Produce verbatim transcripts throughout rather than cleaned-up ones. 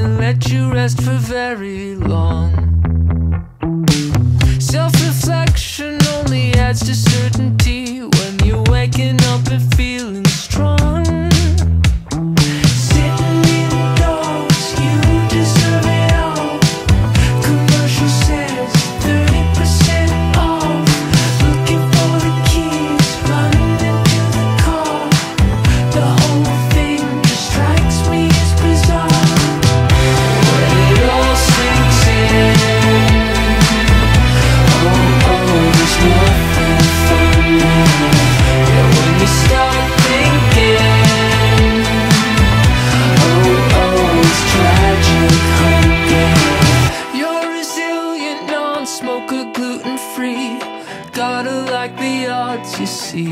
doesn't let you rest for very long. Self-reflection only adds to certainty when you're waking up and feeling strong. Sitting indoors, you deserve it all. Commercial says thirty percent off. Looking for the keys, running into the car. The whole thing just strikes me as bizarre. When it all sinks in, oh, oh, there's nothing funny. Yeah, when you start thinking, oh, oh, it's tragic hunger. You're resilient, non-smoker, gluten-free. Gotta like the odds you see.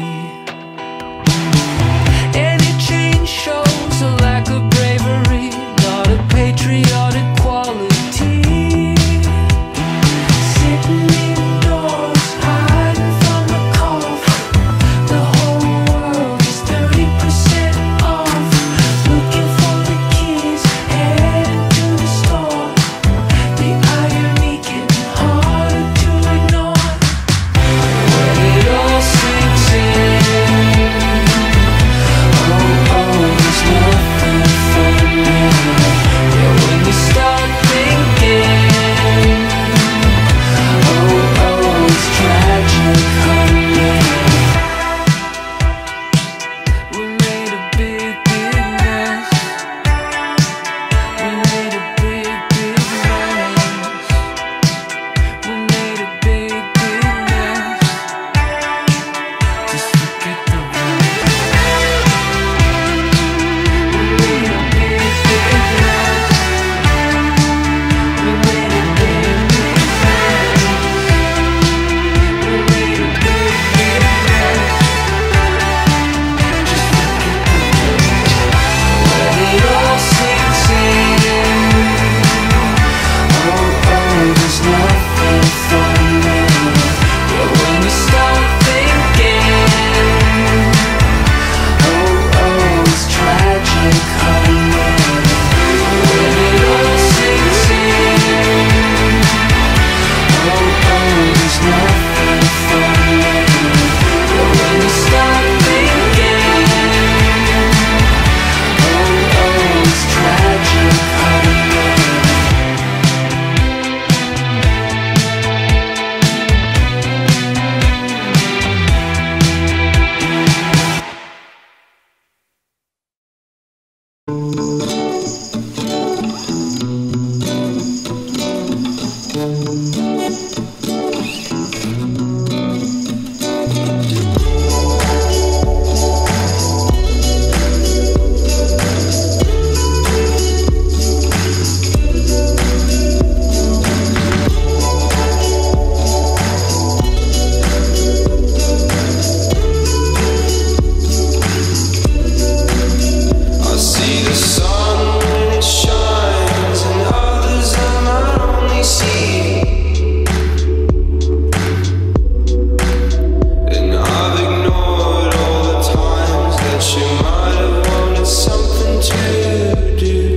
Any change shows a lack of bravery, not a patriotic quality. Sitting indoors, hiding from the cough. The whole world is thirty percent off. Looking for the keys, heading to the store. The irony getting harder to ignore. When it all sinks in, oh, oh, there's nothing funny. Yeah, when you start thinking, oh, oh, it's tragic hunger. We made a big, big mess. We made a big, big mess. We made a big, big mess. Just forget the rest. We made a big, big mess. We made a big, big mess. We made a big, big mess. Just forget the rest. When it all sinks in, oh, oh, there's nothing funny. Yeah, when you start thinking, oh, oh, it's tragic hunger. When it all sinks in, oh, oh, there's nothing funny. Yeah, when you start thinking, oh, oh, it's tragic hunger. I see the sun when it shines, and others I might only see. And I've ignored all the times that you might have wanted something to do.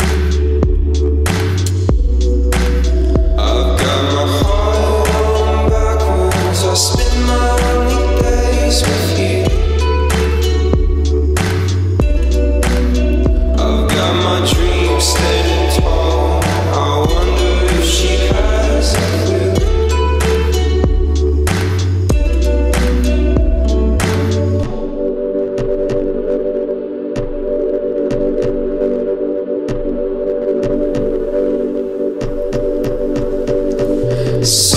I've got my heart on backwards, I spend my only days with you. I've got my dreams standing tall. I wonder if she has a clue. So